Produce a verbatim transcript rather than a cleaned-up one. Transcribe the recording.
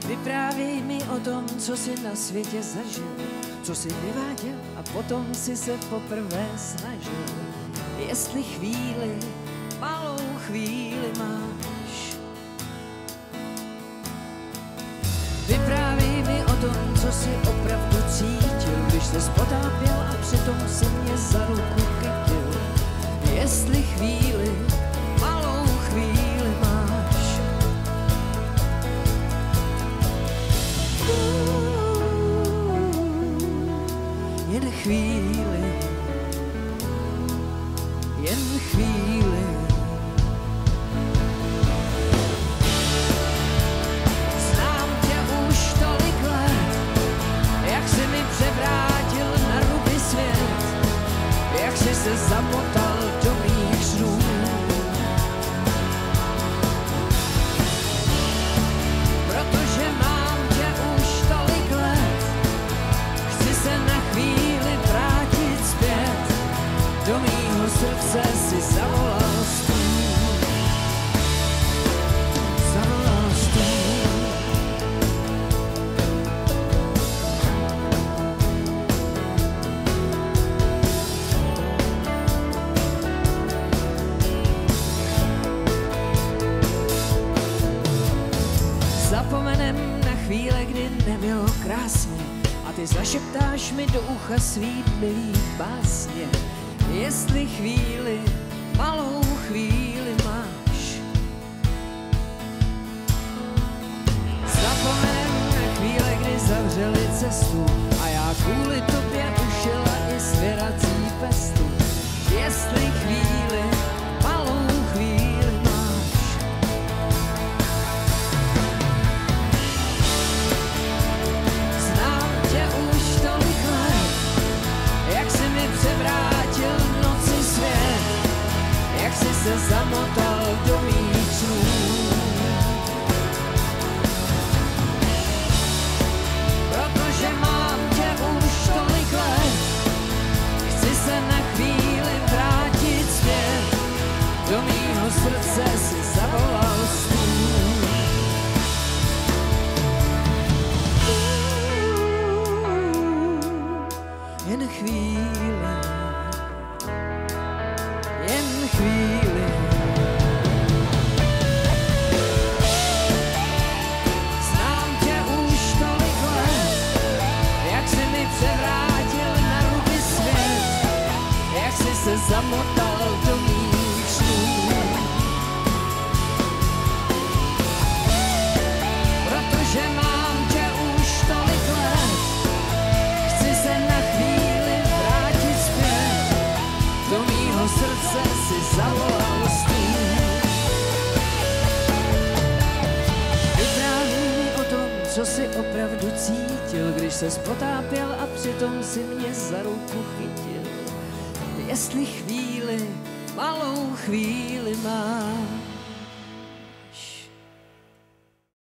Vyprávěj mi o tom, co jsi na světě zažil, co jsi vyváděl a potom si se poprvé snažil. Jestli chvíli, malou chvíli máš. Vyprávěj mi o tom, co jsi opravdu cítil, když se potápěl a přitom si mě za ruku chytil. Jestli chvíli, malou chvíli máš. Jen chvíli, jen chvíli. Znám tě už tolik let, jak jsi mi převrátil na ruby svět, jak jsi se zamotal do mých snů. Protože mám tě už tolik let, chci se na chvíli vrátit zpět, do mýho srdce si zavolal stůl. Zavolal stůl. Zapomenem na chvíle, kdy nebylo krásně, a ty zašeptáš mi do ucha svý milý básně. Jestli chvíli, malou chvíli máš. Zapomenem na chvíle, kdy zavřeli cestu a já kvůli tobě ušila i svěrací pestu. Jestli chvíli, malou chvíli máš. Znám tě už tolik let, jak jsi mi převrátil v noci svět, jak jsi se zamotal do mých snů. Protože mám tě už tolik let, chci se na chvíli vrátit zpět, do mýho srdce si zavolal stůl. Jen chvíli, jen chvíli. Znám tě už tolik let, jak jsi mi převrátil na ruby svět, jak jsi se zamotal do mých snů. Protože mám tě už tolik let, chci se na chvíli vrátit zpět, do mýho srdce si zavolal stůl. Vyprávěj mi o tom, co jsi opravdu cítil, když ses potápěl a přitom si mě za ruku chytil. Jestli chvíli, malou chvíli máš.